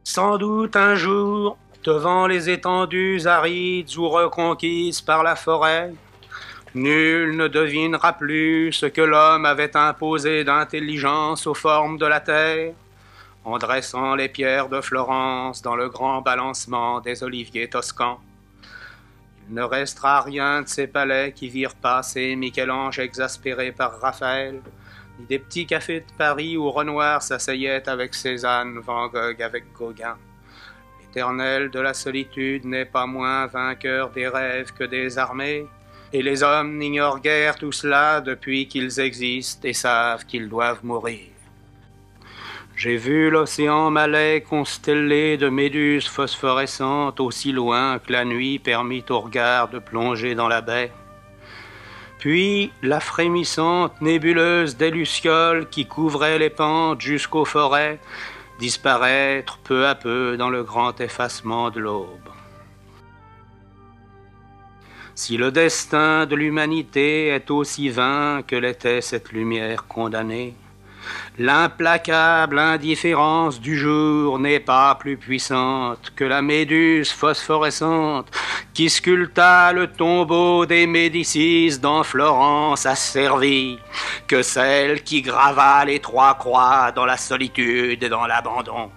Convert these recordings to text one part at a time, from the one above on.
Sans doute un jour, devant les étendues arides ou reconquises par la forêt, nul ne devinera plus ce que l'homme avait imposé d'intelligence aux formes de la terre, en dressant les pierres de Florence dans le grand balancement des oliviers toscans. Il ne restera rien de ces palais qui virent passer Michel-Ange exaspéré par Raphaël, ni des petits cafés de Paris où Renoir s'asseyait avec Cézanne, Van Gogh avec Gauguin. L'éternel de la solitude n'est pas moins vainqueur des rêves que des armées, et les hommes n'ignorent guère tout cela depuis qu'ils existent et savent qu'ils doivent mourir. J'ai vu l'océan Malais constellé de méduses phosphorescentes aussi loin que la nuit permit au regard de plonger dans la baie. Puis la frémissante nébuleuse des lucioles qui couvrait les pentes jusqu'aux forêts, disparaître peu à peu dans le grand effacement de l'aube. Si le destin de l'humanité est aussi vain que l'était cette lumière condamnée, l'implacable indifférence du jour n'est pas plus puissante que la méduse phosphorescente qui sculpta le tombeau des Médicis dans Florence asservie, que celle qui grava les trois croix dans la solitude et dans l'abandon.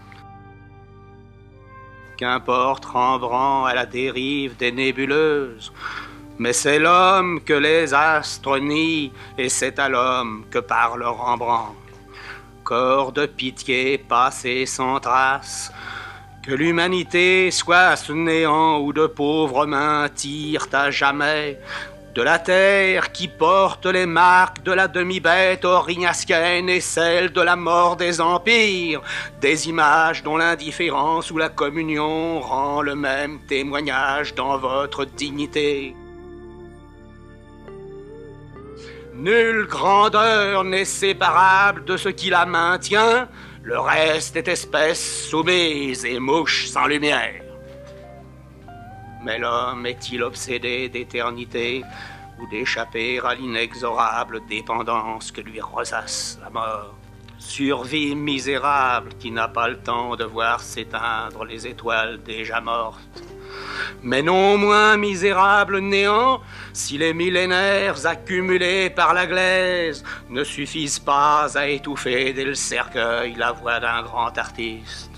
Qu'importe Rembrandt à la dérive des nébuleuses, mais c'est l'homme que les astres nient, et c'est à l'homme que parle Rembrandt. Corps de pitié passé sans trace, que l'humanité soit ce néant où de pauvres mains tirent à jamais de la terre qui porte les marques de la demi-bête aurignacienne et celle de la mort des empires, des images dont l'indifférence ou la communion rend le même témoignage dans votre dignité. Nulle grandeur n'est séparable de ce qui la maintient, le reste est espèce soumise et mouche sans lumière. Mais l'homme est-il obsédé d'éternité ou d'échapper à l'inexorable dépendance que lui ressasse la mort? Survie misérable qui n'a pas le temps de voir s'éteindre les étoiles déjà mortes. Mais non moins misérable néant si les millénaires accumulés par la glaise ne suffisent pas à étouffer dès le cercueil la voix d'un grand artiste.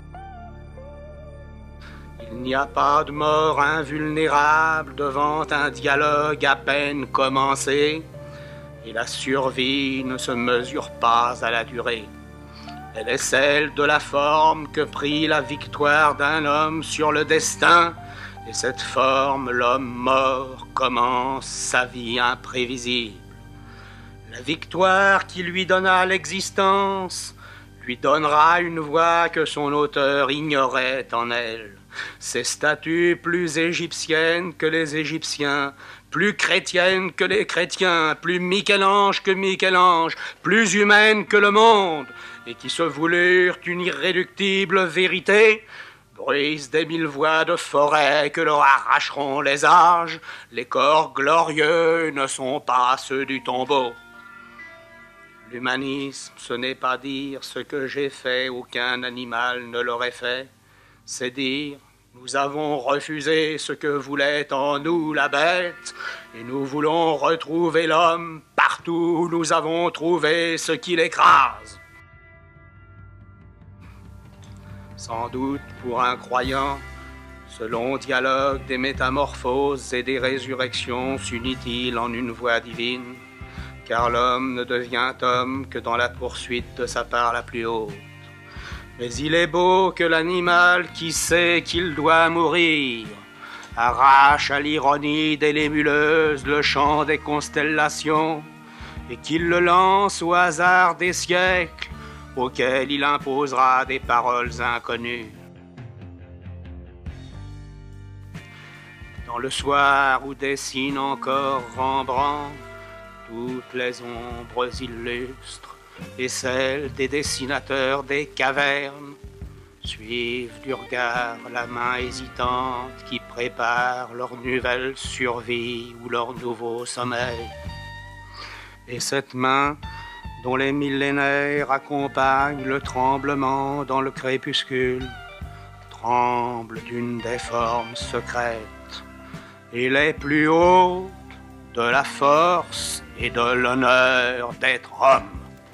Il n'y a pas de mort invulnérable devant un dialogue à peine commencé, et la survie ne se mesure pas à la durée. Elle est celle de la forme que prit la victoire d'un homme sur le destin, et cette forme, l'homme mort, commence sa vie imprévisible. La victoire qui lui donna l'existence lui donnera une voix que son auteur ignorait en elle. Ces statues plus égyptiennes que les Égyptiens, plus chrétiennes que les chrétiens, plus Michel-Ange que Michel-Ange, plus humaines que le monde, et qui se voulurent une irréductible vérité, bruisent des mille voix de forêt que leur arracheront les âges. Les corps glorieux ne sont pas ceux du tombeau. L'humanisme, ce n'est pas dire ce que j'ai fait, aucun animal ne l'aurait fait. C'est dire, nous avons refusé ce que voulait en nous la bête, et nous voulons retrouver l'homme partout où nous avons trouvé ce qui l'écrase. Sans doute pour un croyant, ce long dialogue des métamorphoses et des résurrections s'unit-il en une voix divine, car l'homme ne devient homme que dans la poursuite de sa part la plus haute. Mais il est beau que l'animal qui sait qu'il doit mourir arrache à l'ironie des nébuleuses le chant des constellations et qu'il le lance au hasard des siècles auxquels il imposera des paroles inconnues. Dans le soir où dessine encore Rembrandt toutes les ombres illustres et celles des dessinateurs des cavernes suivent du regard la main hésitante qui prépare leur nouvelle survie ou leur nouveau sommeil. Et cette main dont les millénaires accompagnent le tremblement dans le crépuscule, tremble d'une des formes secrètes, et les plus hautes de la force et de l'honneur d'être homme.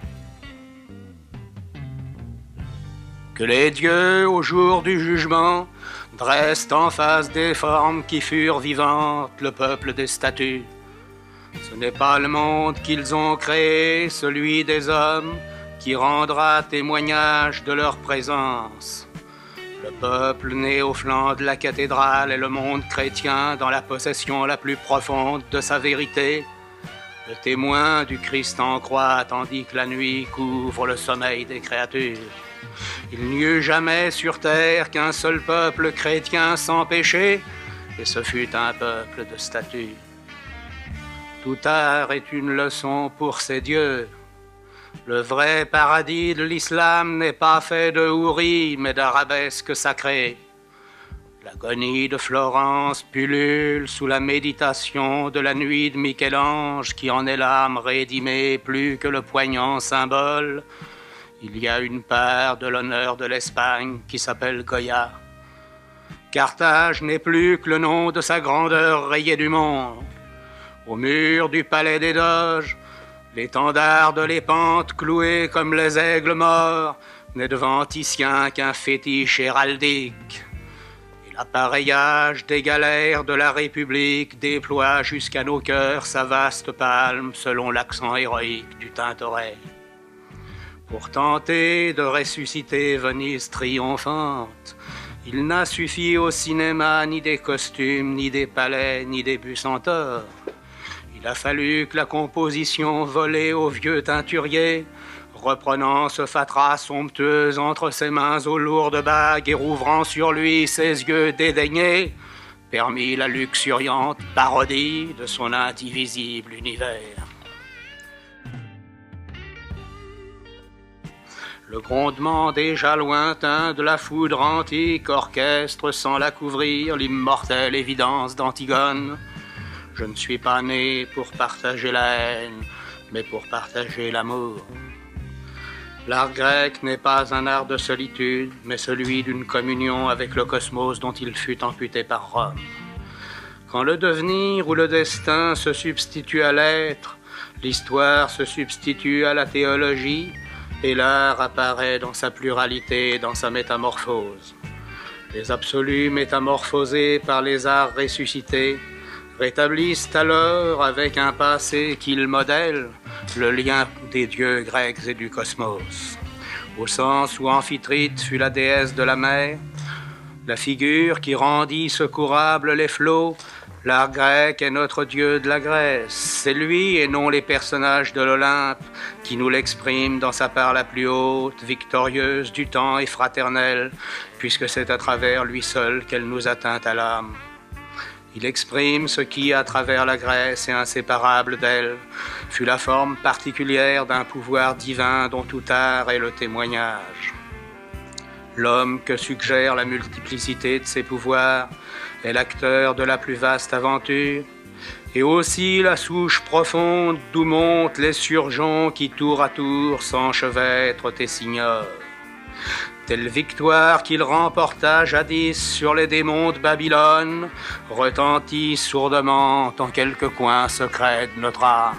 Que les dieux, au jour du jugement, dressent en face des formes qui furent vivantes le peuple des statues. Ce n'est pas le monde qu'ils ont créé, celui des hommes, qui rendra témoignage de leur présence. Le peuple né au flanc de la cathédrale est le monde chrétien dans la possession la plus profonde de sa vérité, le témoin du Christ en croix tandis que la nuit couvre le sommeil des créatures. Il n'y eut jamais sur terre qu'un seul peuple chrétien sans péché, et ce fut un peuple de statues. Tout art est une leçon pour ces dieux. Le vrai paradis de l'islam n'est pas fait de houris, mais d'arabesques sacrées. L'agonie de Florence pullule sous la méditation de la nuit de Michel-Ange, qui en est l'âme rédimée plus que le poignant symbole. Il y a une part de l'honneur de l'Espagne qui s'appelle Goya. Carthage n'est plus que le nom de sa grandeur rayée du monde. Au mur du palais des Doges, l'étendard de l'épante cloué comme les aigles morts n'est devant Titien qu'un fétiche héraldique. Et l'appareillage des galères de la République déploie jusqu'à nos cœurs sa vaste palme selon l'accent héroïque du Tintoret. Pour tenter de ressusciter Venise triomphante, il n'a suffi au cinéma ni des costumes, ni des palais, ni des bus en tort. Il a fallu que la composition volée au vieux teinturier, reprenant ce fatras somptueux entre ses mains aux lourdes bagues et rouvrant sur lui ses yeux dédaignés, permit la luxuriante parodie de son indivisible univers. Le grondement déjà lointain de la foudre antique orchestre sans la couvrir l'immortelle évidence d'Antigone. Je ne suis pas né pour partager la haine, mais pour partager l'amour. L'art grec n'est pas un art de solitude, mais celui d'une communion avec le cosmos dont il fut amputé par Rome. Quand le devenir ou le destin se substitue à l'être, l'histoire se substitue à la théologie, et l'art apparaît dans sa pluralité, dans sa métamorphose. Les absolus métamorphosés par les arts ressuscités rétablissent alors, avec un passé qu'ils modèlent, le lien des dieux grecs et du cosmos. Au sens où Amphitrite fut la déesse de la mer, la figure qui rendit secourables les flots, l'art grec est notre dieu de la Grèce. C'est lui et non les personnages de l'Olympe qui nous l'expriment dans sa part la plus haute, victorieuse du temps et fraternelle, puisque c'est à travers lui seul qu'elle nous atteint à l'âme. Il exprime ce qui, à travers la Grèce et inséparable d'elle, fut la forme particulière d'un pouvoir divin dont tout art est le témoignage. L'homme que suggère la multiplicité de ses pouvoirs est l'acteur de la plus vaste aventure, et aussi la souche profonde d'où montent les surgeons qui tour à tour s'enchevêtrent et s'ignorent. Telle victoire qu'il remporta jadis sur les démons de Babylone retentit sourdement en quelques coins secrets de notre âme.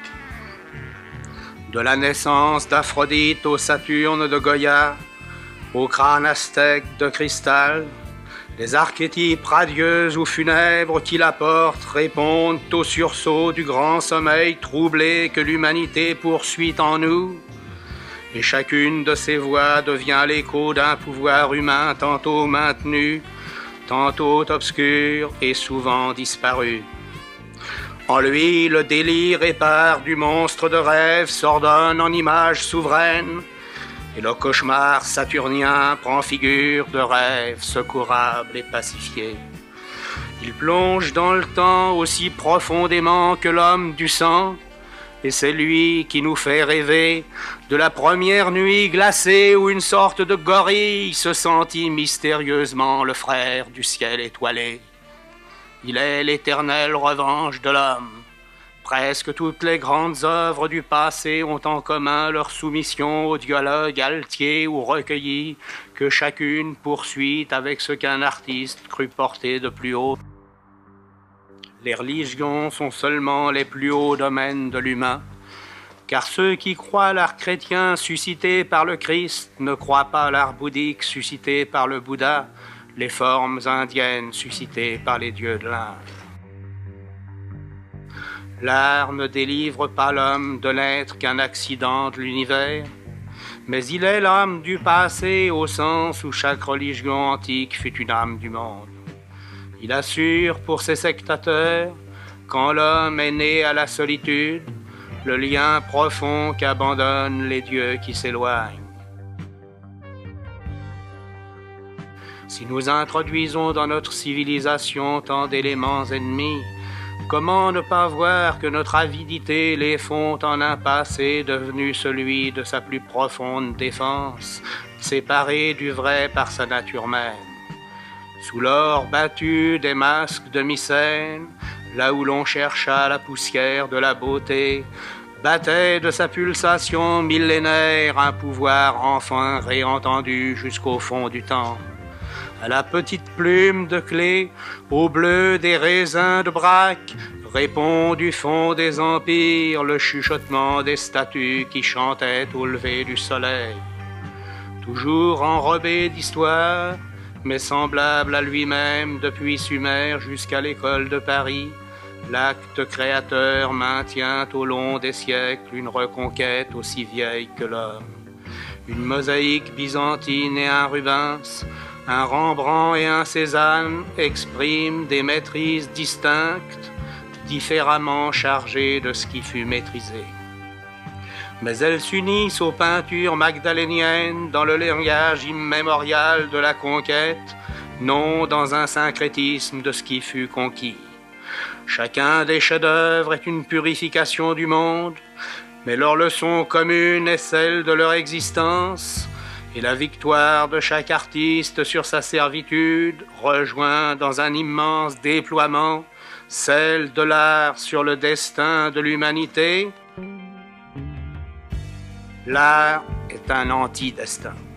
De la naissance d'Aphrodite au Saturne de Goya, au crâne aztèque de cristal, les archétypes radieux ou funèbres qui la portent répondent au sursaut du grand sommeil troublé que l'humanité poursuit en nous. Et chacune de ces voix devient l'écho d'un pouvoir humain tantôt maintenu, tantôt obscur et souvent disparu. En lui, le délire épars du monstre de rêve s'ordonne en images souveraines, et le cauchemar saturnien prend figure de rêve secourable et pacifié. Il plonge dans le temps aussi profondément que l'homme du sang, et c'est lui qui nous fait rêver de la première nuit glacée où une sorte de gorille se sentit mystérieusement le frère du ciel étoilé. Il est l'éternelle revanche de l'homme, Presque toutes les grandes œuvres du passé ont en commun leur soumission au dialogue altier ou recueilli, que chacune poursuit avec ce qu'un artiste crut porter de plus haut. Les religions sont seulement les plus hauts domaines de l'humain, car ceux qui croient l'art chrétien suscité par le Christ ne croient pas l'art bouddhique suscité par le Bouddha, les formes indiennes suscitées par les dieux de l'Inde. L'art ne délivre pas l'homme de n'être qu'un accident de l'univers, mais il est l'âme du passé au sens où chaque religion antique fut une âme du monde. Il assure pour ses sectateurs, quand l'homme est né à la solitude, le lien profond qu'abandonnent les dieux qui s'éloignent. Si nous introduisons dans notre civilisation tant d'éléments ennemis, comment ne pas voir que notre avidité les fond en un passé devenu celui de sa plus profonde défense, séparé du vrai par sa nature même. Sous l'or battu des masques de Mycène, là où l'on chercha la poussière de la beauté, battait de sa pulsation millénaire un pouvoir enfin réentendu jusqu'au fond du temps. À la petite plume de clé, au bleu des raisins de braque, répond du fond des empires le chuchotement des statues qui chantaient au lever du soleil. Toujours enrobé d'histoire, mais semblable à lui-même depuis Sumer jusqu'à l'école de Paris, l'acte créateur maintient au long des siècles une reconquête aussi vieille que l'homme. Une mosaïque byzantine et un Rubens, un Rembrandt et un Cézanne expriment des maîtrises distinctes, différemment chargées de ce qui fut maîtrisé. Mais elles s'unissent aux peintures magdaléniennes dans le langage immémorial de la conquête, non dans un syncrétisme de ce qui fut conquis. Chacun des chefs-d'œuvre est une purification du monde, mais leur leçon commune est celle de leur existence, et la victoire de chaque artiste sur sa servitude rejoint dans un immense déploiement celle de l'art sur le destin de l'humanité. L'art est un anti-destin.